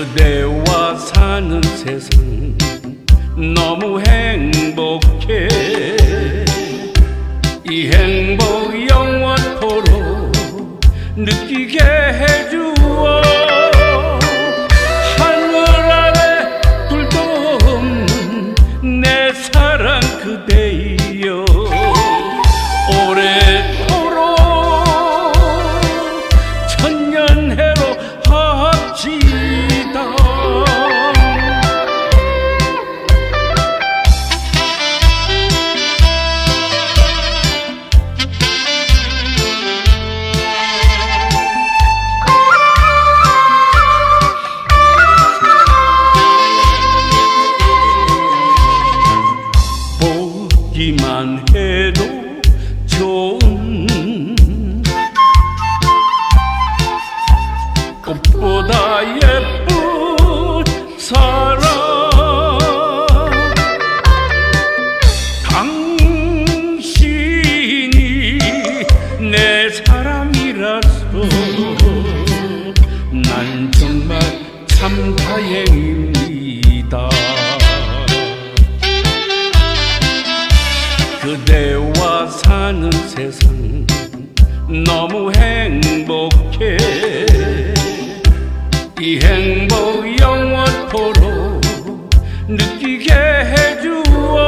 그대와 사는 세상 너무 행복해. 이 행복 영원토록 느끼게 해주어. 하늘 아래 둘도 없는 내 사랑 그대여, 오래도록 천년해로 합시다. 보기만 해도 좋은 꽃보다 예쁜 사랑, 당신이 내 사람이라서 난 정말 참 다행입니다. 그대와 사는 세상 너무 행복해. 이 행복 영원토록 느끼게 해주어.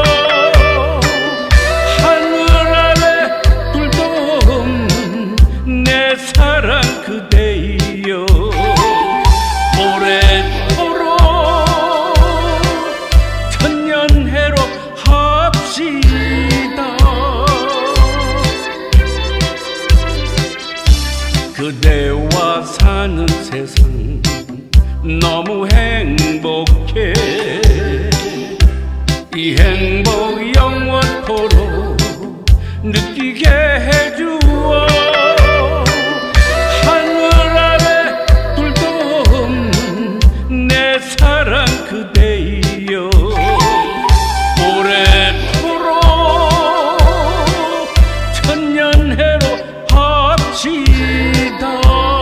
하늘 아래 둘도 없는 내 사랑 그대여, 오래도록 천년해로 합시다. 그대와 사는 세상 너무 행복해. 이 행복 영원토록 느끼게 해주어. 하늘 아래 둘도 없는 내 사랑 그대여, 오래도록 천년해로 합시다.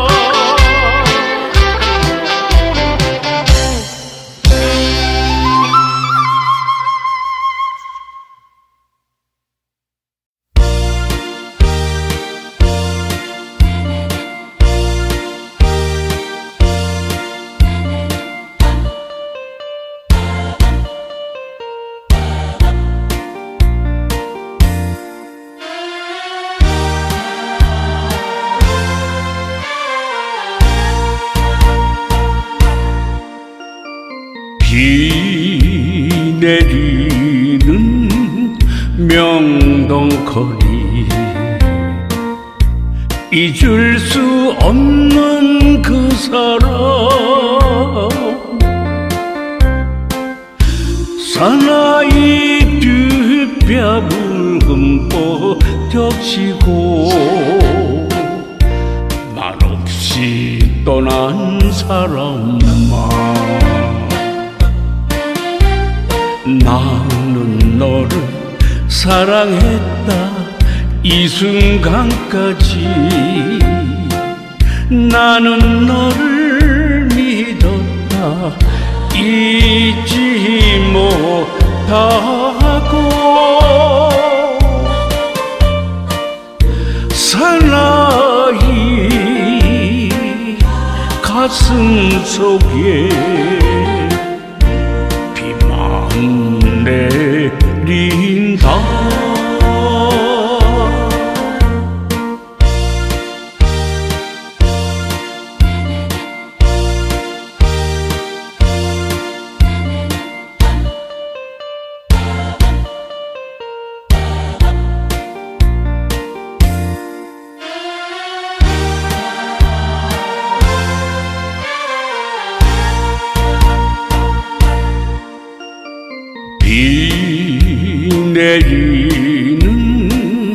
비 내리는 명동거리, 잊을 수 없는 그 사람, 사나이 뒷뺨을 흠뻑 적시고 말없이 떠난 사람아, 나는 너를 사랑했다 이 순간까지. 나는 너를 믿었다 잊지 못하고. 사나이 가슴 속에 내린다. 비 내리는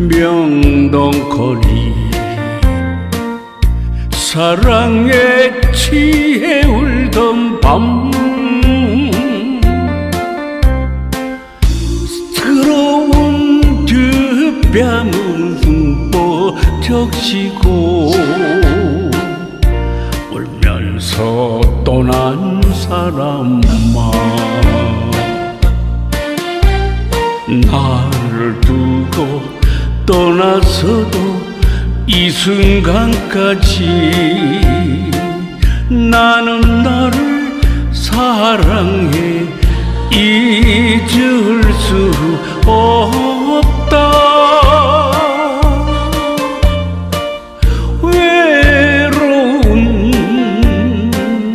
명동거리, 사랑에 취해 울던 밤, 더러운 뒷뺨을 흠뻑 적시고 울면서 떠난 순간까지 나는 너를 사랑해 잊을 수 없다. 외로운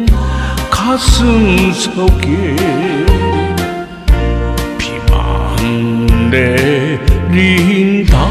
가슴 속에 비만 내린다.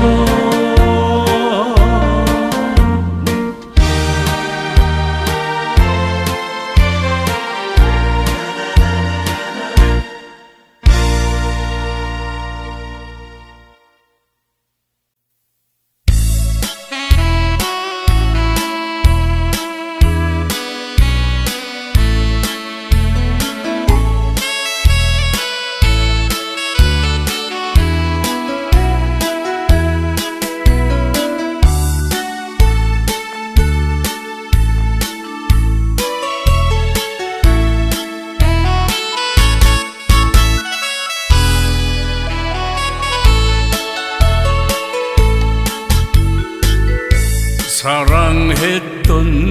사랑했던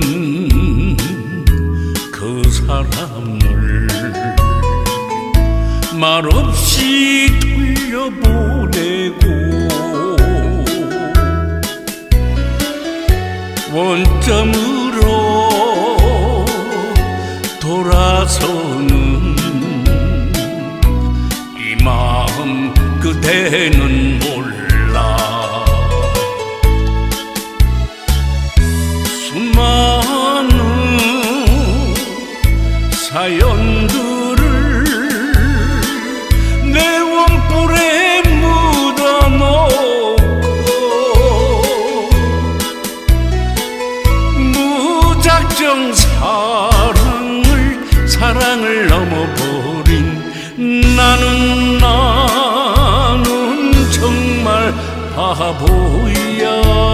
그 사람을 말없이 돌려보내고 원점으로 돌아서는 이 마음 그대는 몰라. 수많은 사연들을 내 원뿔에 묻어놓고 무작정 사랑을 넘어버린 나는 정말 바보야.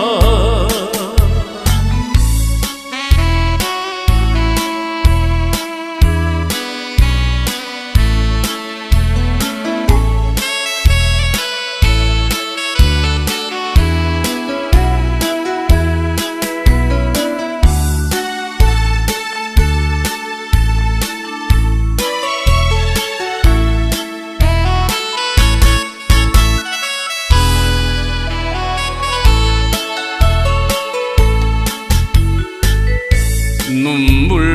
눈물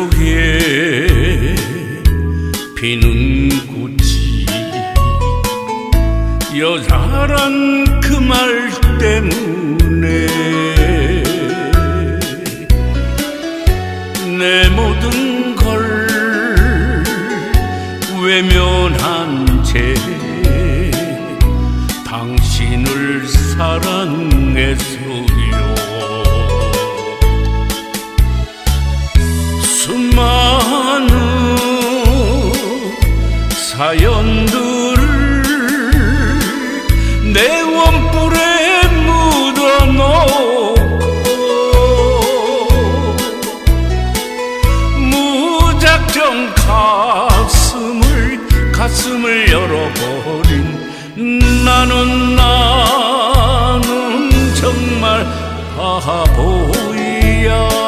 속에 피는 꽃이 여자란 그 말 때문에 내 모든 걸 외면한 채 당신을 사랑했어요. 수많은 사연들을 내 원뿔에 묻어놓고 무작정 가슴을 열어버린 나는 정말 바보야.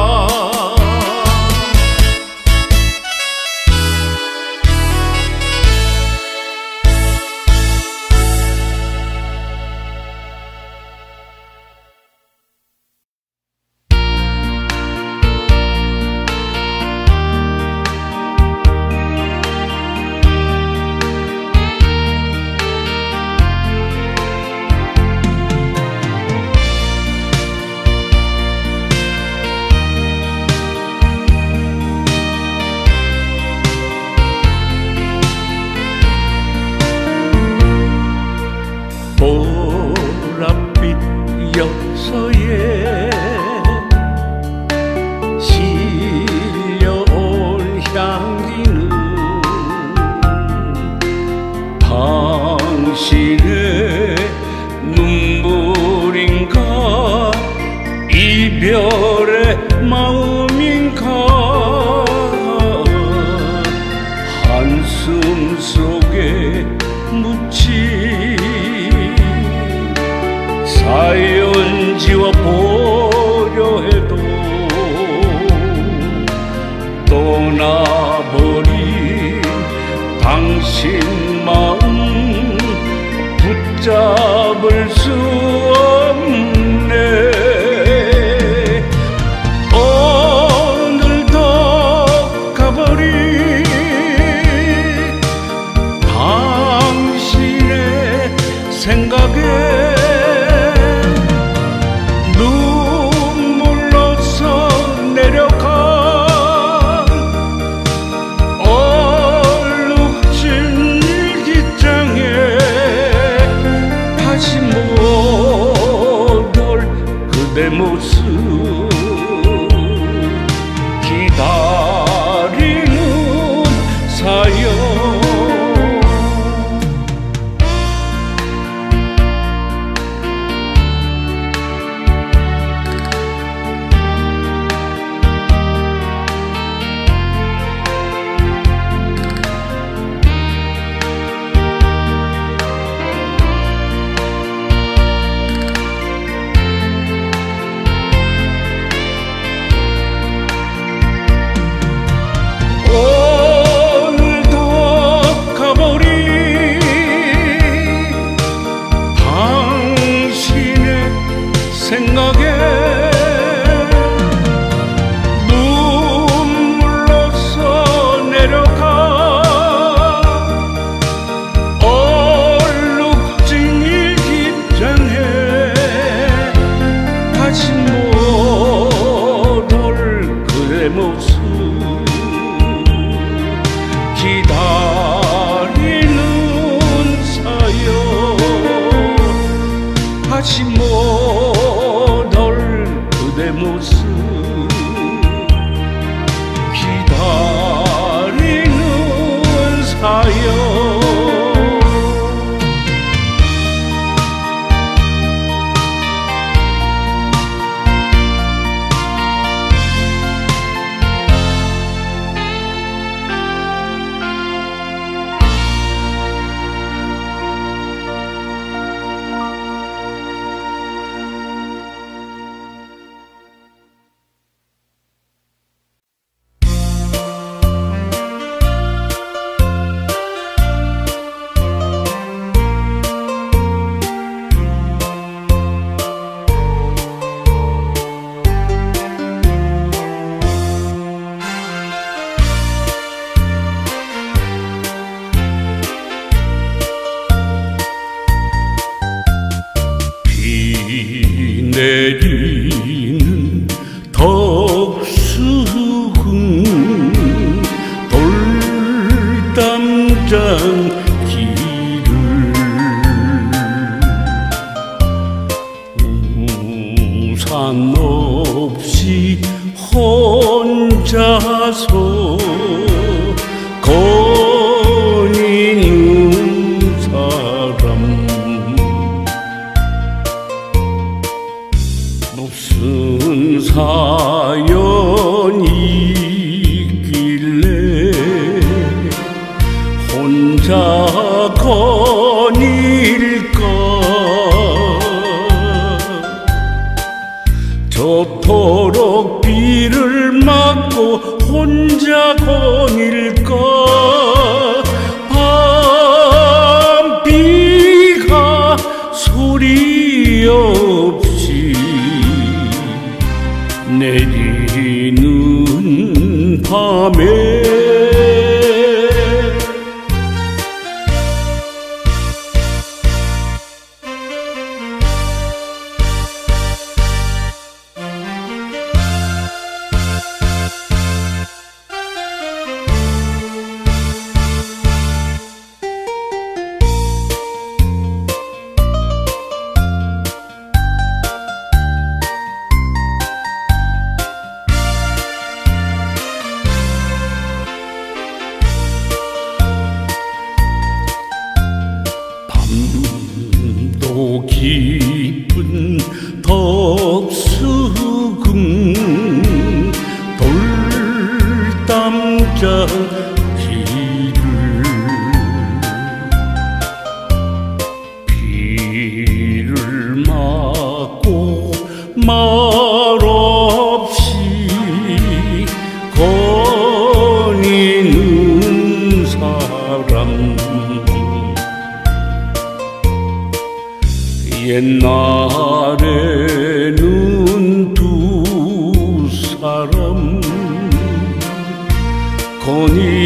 보랏빛 엽서에 실려온 향기는 당신의 눈물인가 이별의 마음인가 한숨 속에 묻힌 사연 지워 당신 마음 붙잡을 수 없네. 오늘도 가버린 당신의 생각에 눈물로써 내려간 얼룩진 일기장에 다시 못 올 그대 모습 기다리는 사연. 생각에 눈물로써 내려가 얼룩진 일기장에 다시 못 올 그의 모습 기다리는 사연. 다시 못 그대 모습 기다리는 사연. 내리는 덕수궁 돌담장 길을 우산 없이 혼자서 거니는 사람. 무슨 사연이 있길래 혼자 거닐까. 저토록 비를 맞고 혼자 거닐까. 밤비가 소리 없이 내리는 밤에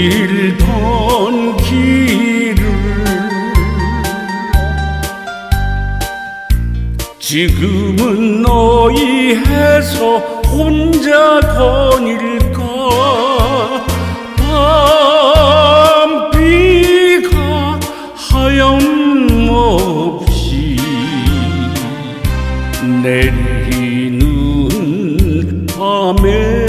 거닐던 길을 지금은 너희해서 혼자 거닐까. 밤비가 하염없이 내리는 밤에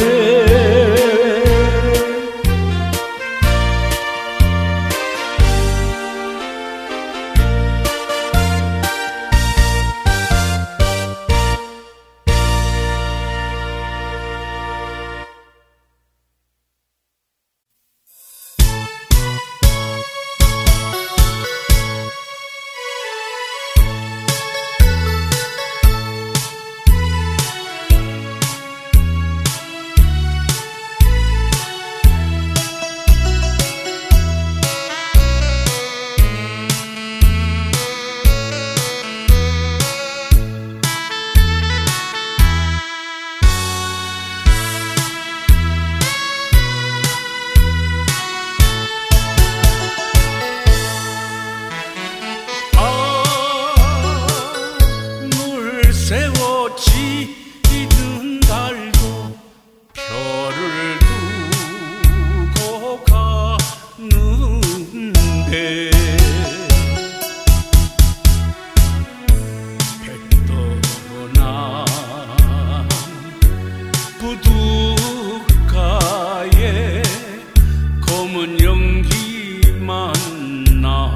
세워지는 달도 별을 두고 가는데 백도나 부둣가에 검은 연기만 남아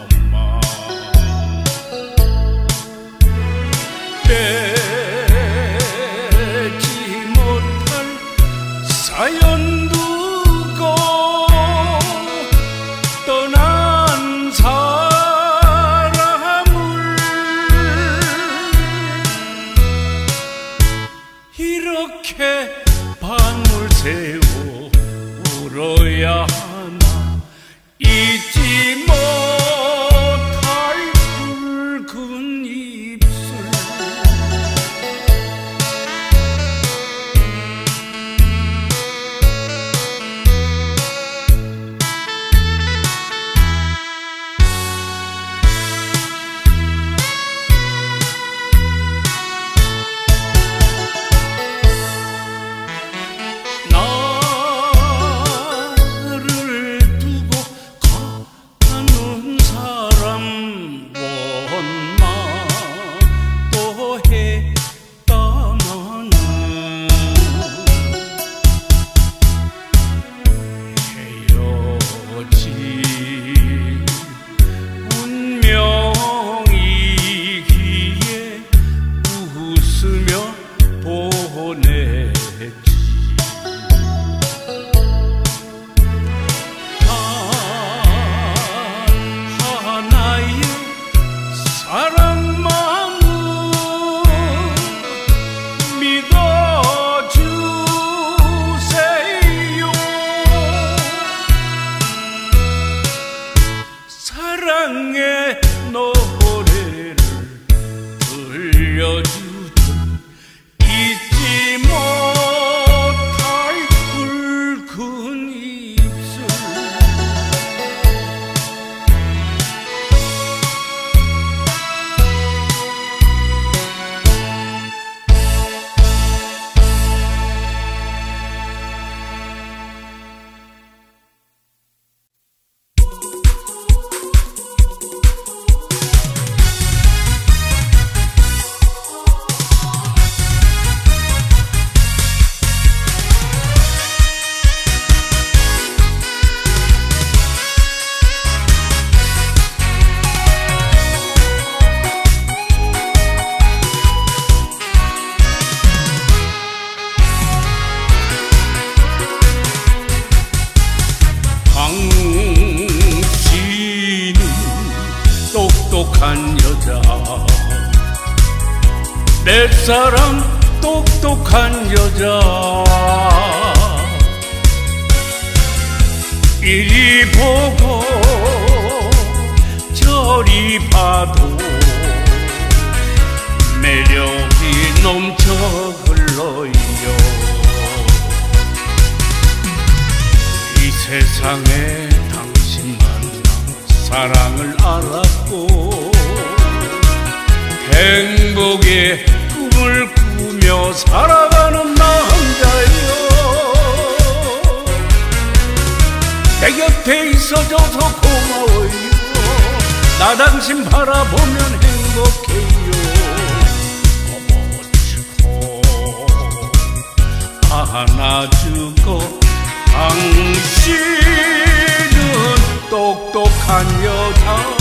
사연 두고 떠난 사람을 이렇게 밤을 새워 울어야 하나. 잊지 못할 붉은 입술 사랑의 노래를 들려주죠. 잊지 못할 붉은 입술 똑똑한 여자 내 사랑 똑똑한 여자 이리 보고 저리 봐도 매력이 넘쳐 흘러요. 이 세상 세상에 당신만 사랑을 알았고 행복의 꿈을 꾸며 살아가는 남자여, 내 곁에 있어줘서 고마워요. 나 당신 바라보면 행복해요. 업어주고 안아주고 당신은 똑똑한 여자.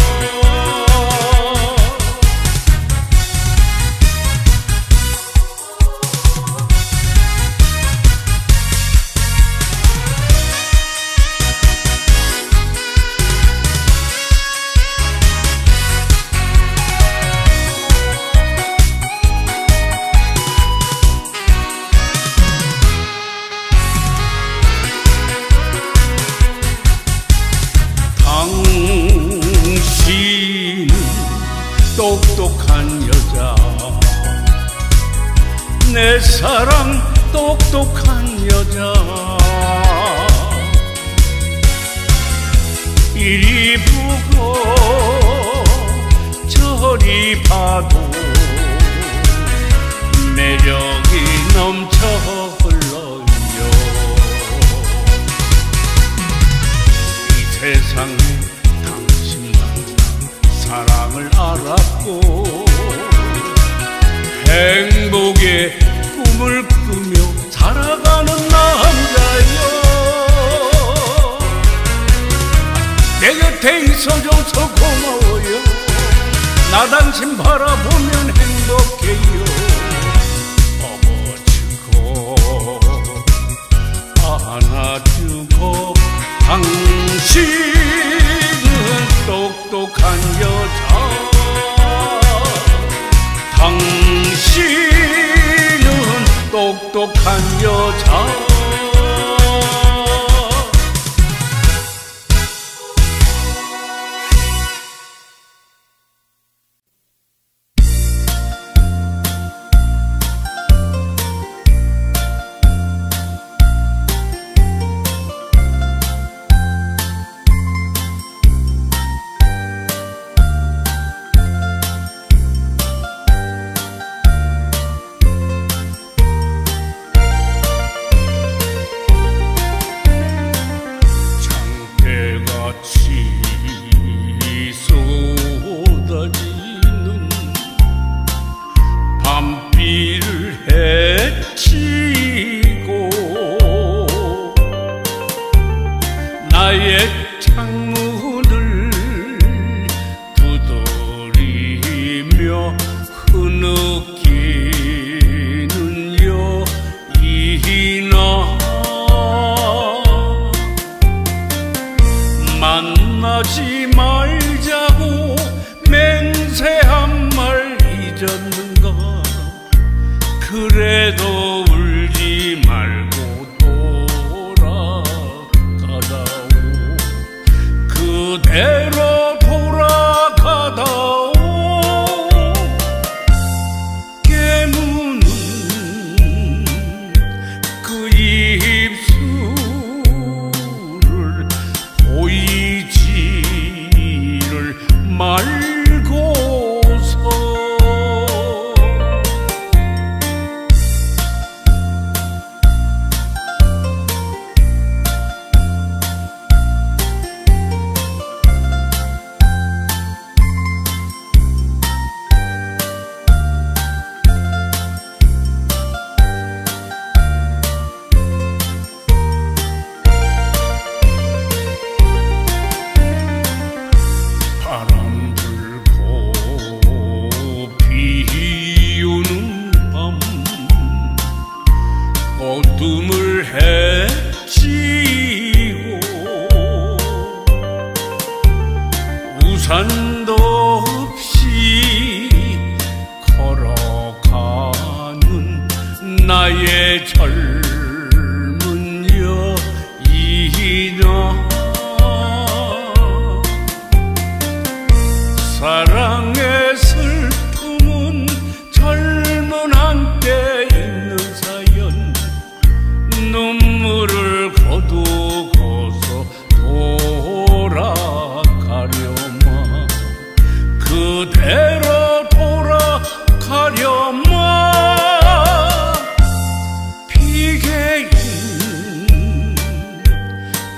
당신 똑똑한 여자, 내 사랑 똑똑한 여자. 이리 보고 저리 봐도 매력이 넘쳐 흘러요. 이 세상에 당신만 사랑을 알았고 행복의 꿈을 꾸며 살아가는 남자여, 내 곁에 있어줘서 고마워요. 나 당신 바라보면 행복해요. 업어주고 안아주고 당신은 똑똑한 여자. 당신은 똑똑한 여자. 쏟아지는 밤비를 헤치고 나의 창문을 두드리며 흐느끼는 여인아, 만나지 말자고 맹세한 말 잊었는가. 그래도 울지 말고 돌아가다오. 그대로 돌아가다오. 깨무는 그 입술을 보이지를 말고서 바람 불고 비 오는 밤 어둠을 헤치고 우산도 없이 걸어가는 나의 젊은 여인아, 사랑의 슬픔은 젊은 한때 있는 사연. 눈물을 거두고서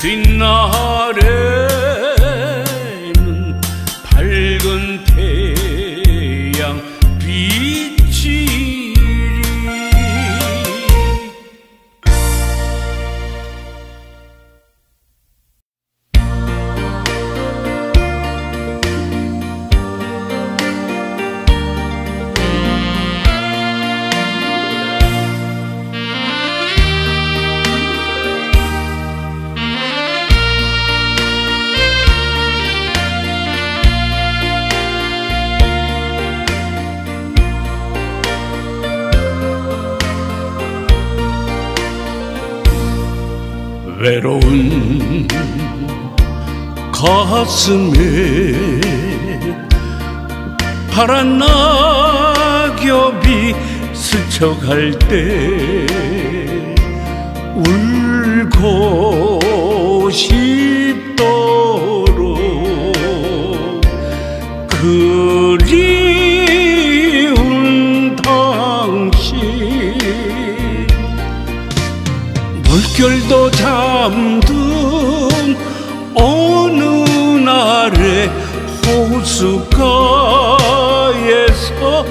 뒷날에는 밝은 태양 빛이리. 외로운 가슴에 파란 낙엽이 스쳐갈 때 울고 싶도록 그리운 당신, 물결도 잠든 어느 날에 호숫가에서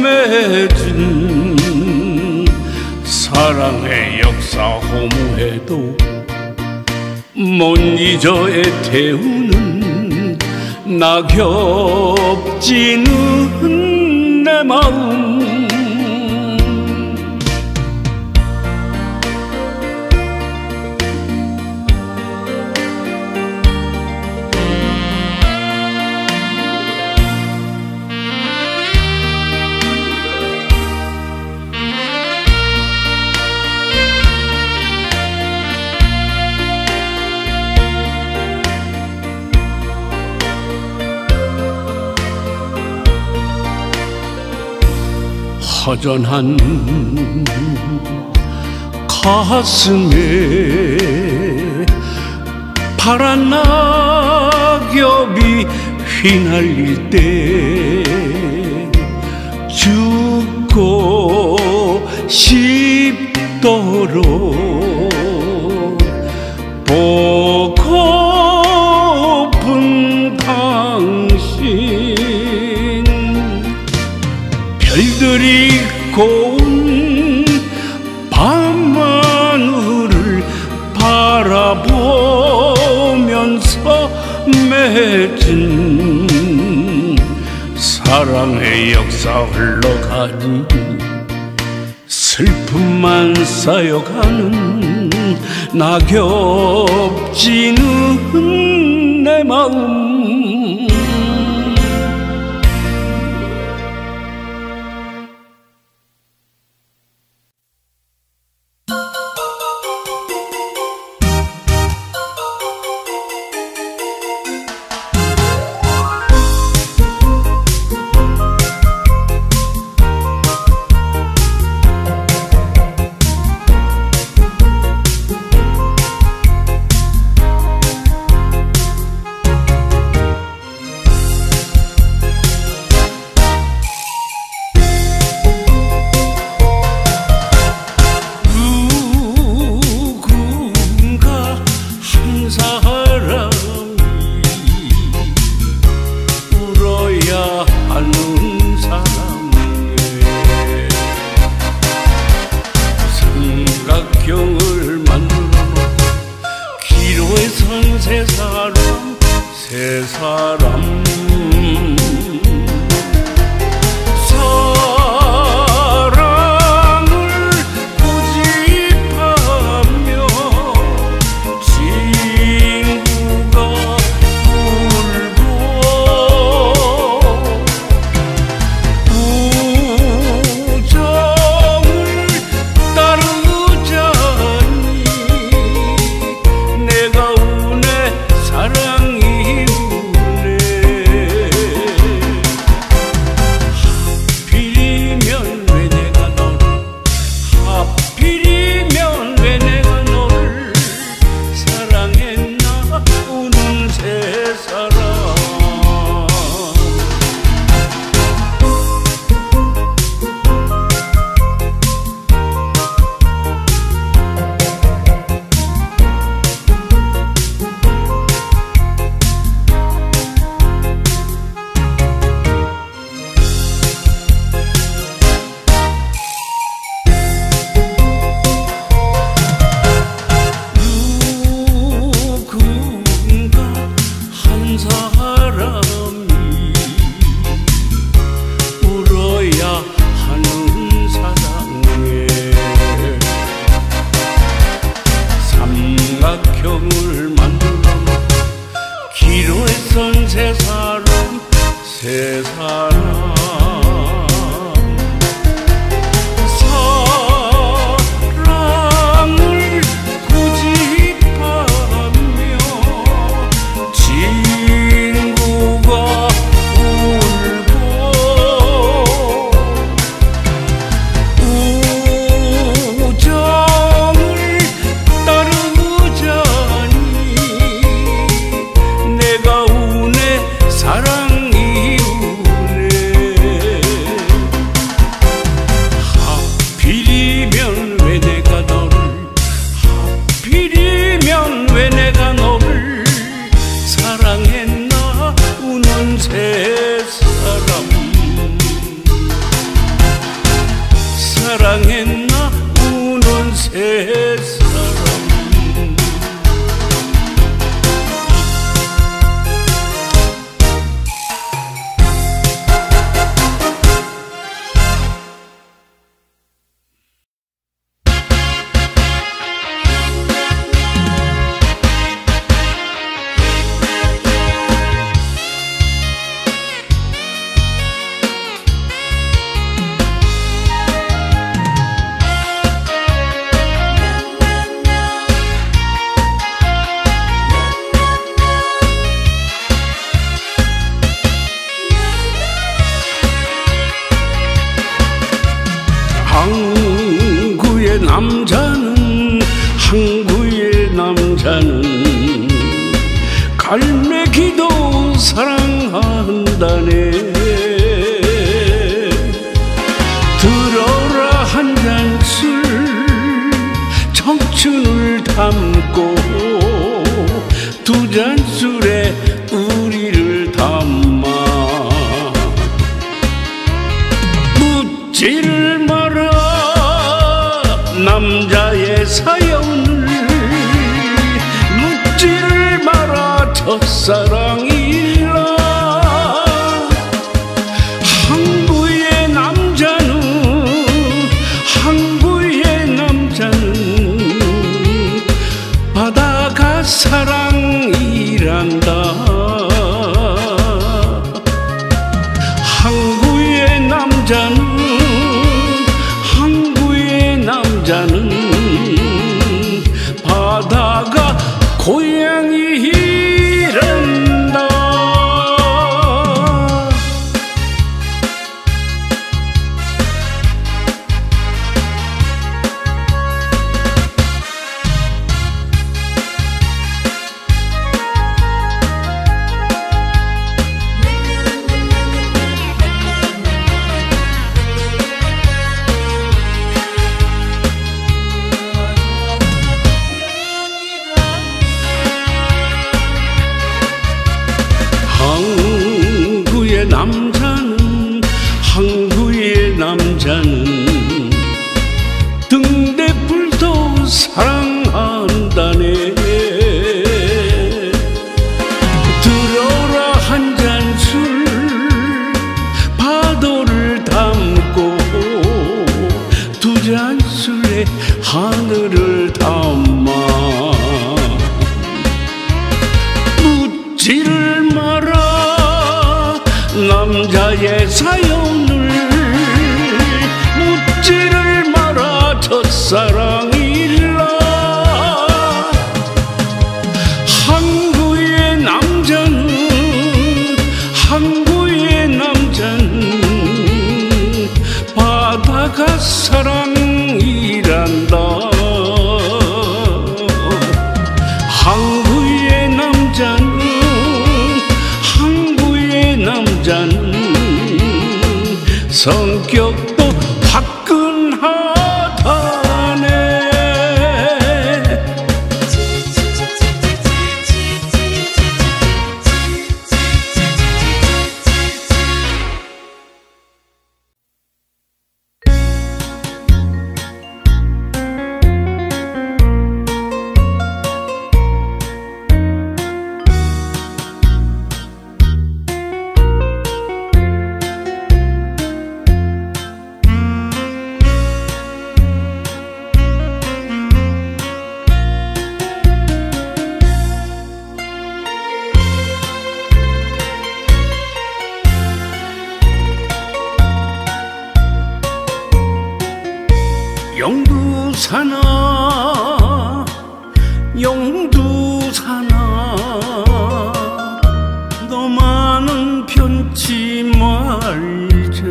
맺은 사랑의 역사 허무해도 못 잊어 애태우는 낙엽 지는 내 마음. 허전한 가슴에 파란 낙엽이 휘날릴 때 죽고 싶도록 보고픈 당신, 별들이 고운 밤하늘을 바라보면서 맺은 사랑의 역사 흘러가니 슬픔만 쌓여가는 낙엽 지는 내 마음. 세 사람 사랑을 고집하며 친구가 울고 우정을 따르자니 내가 우네 사랑이 우네 사람. 항구의 남자는 항구의 남자는 갈매기도 사랑한다네. 들어라 한 잔 술 청춘을 담고 두 잔 술에 우리를 담아 묻지를 마라 남자의 사연을 묻지를 마라 첫사랑이라. 항구의 남자는 바다가 사랑이란다. 항구의 남자는 바다가 고향이란다. 항구의 남자는 등대불도 사랑한다네. 들어라 한 잔 술 파도를 담고 두 잔 술에 하늘을 담아 묻지를 마라 남자의 사연을 묻지를 마라 첫사랑이라. 항구의 남자는 바다가 사랑이란다. 항구의 남자는 성격도 화끈하다네. 영두사나 너만은 편치 말자.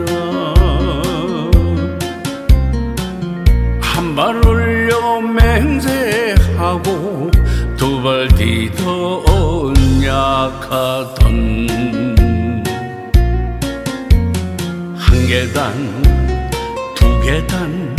한 발 올려 맹세하고 두 발 뒤더 언약하던 한 계단 두 계단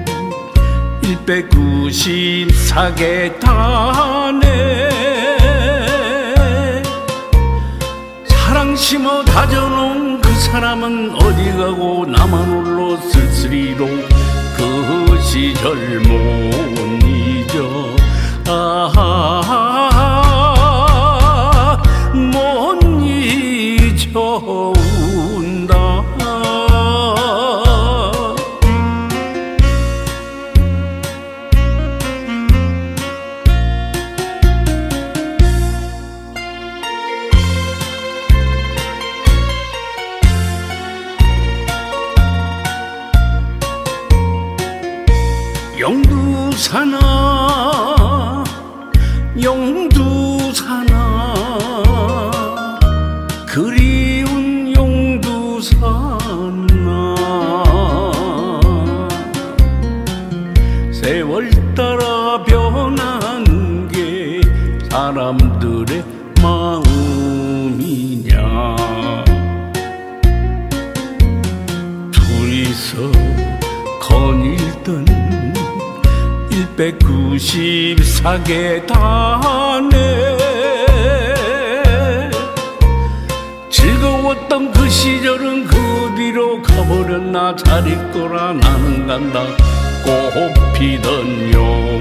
194계단에 사랑 심어 다져놓은 그 사람은 어디 가고 나만 홀로 쓸쓸히로 그 시절 못 잊어 못 잊어온다. 영두사나 영두사나 그리운 영두사나 세월 따라 변한 게 사람들의 마음이냐. 둘이서 거닐던 194계단에 즐거웠던 그 시절은 그 어디로 가버렸나. 잘 있거라 나는 간다 꽃피던 용